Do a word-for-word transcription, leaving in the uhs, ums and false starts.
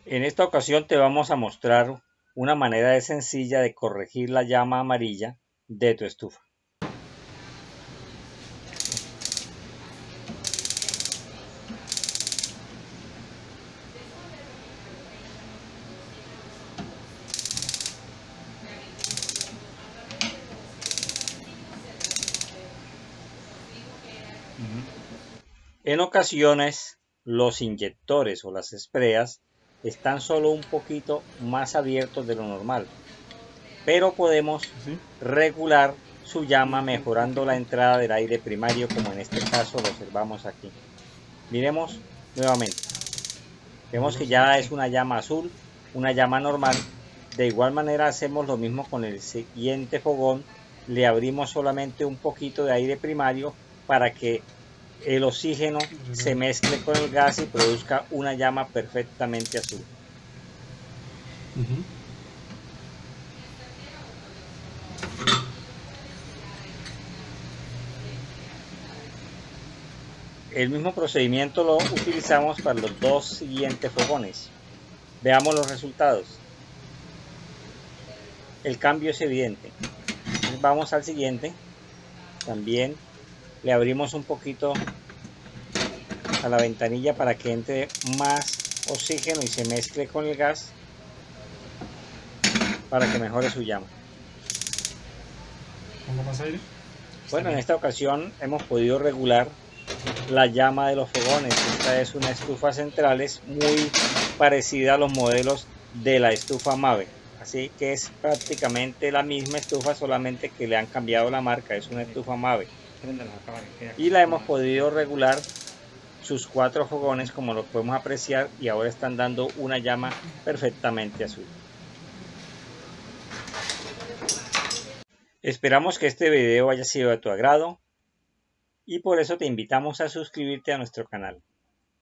En esta ocasión te vamos a mostrar una manera sencilla de corregir la llama amarilla de tu estufa. En ocasiones los inyectores o las espreas están solo un poquito más abiertos de lo normal, pero podemos regular su llama mejorando la entrada del aire primario, como en este caso lo observamos aquí. Miremos nuevamente, vemos que ya es una llama azul, una llama normal. De igual manera hacemos lo mismo con el siguiente fogón, le abrimos solamente un poquito de aire primario para que el oxígeno se mezcle con el gas y produzca una llama perfectamente azul. Uh-huh. El mismo procedimiento lo utilizamos para los dos siguientes fogones. Veamos los resultados. El cambio es evidente. Vamos al siguiente. También le abrimos un poquito a la ventanilla para que entre más oxígeno y se mezcle con el gas para que mejore su llama. ¿Pongo más aire? Bueno, en esta ocasión hemos podido regular la llama de los fogones. Esta es una estufa centrales muy parecida a los modelos de la estufa Mave, así que es prácticamente la misma estufa, solamente que le han cambiado la marca. Es una estufa Mave y la hemos podido regular sus cuatro fogones, como lo podemos apreciar, y ahora están dando una llama perfectamente azul. Esperamos que este video haya sido de tu agrado y por eso te invitamos a suscribirte a nuestro canal.